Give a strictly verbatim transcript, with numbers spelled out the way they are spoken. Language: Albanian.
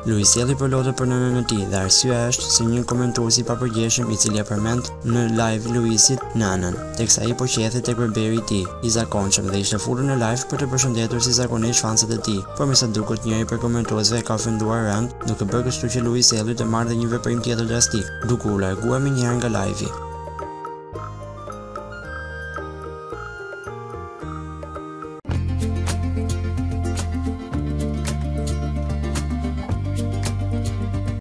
Luiz Ejlli përlodhet për nënën e tij dhe arsyeja është se një komentues i papërgjeshëm i cili e përmend në live Luizit nënën, teksa ai po qethej tek berberi i tij, i zakonshëm dhe ishte fulur në live për të përshëndetur si zakonisht fansat e tij. Por me sa duket njëri prej komentuesve e ka ofenduar rënd, duke bërë kështu që Luiz Ejlli të marrë dhe një veprim tjetër drastik, duke u larguar minjëherë nga live-i.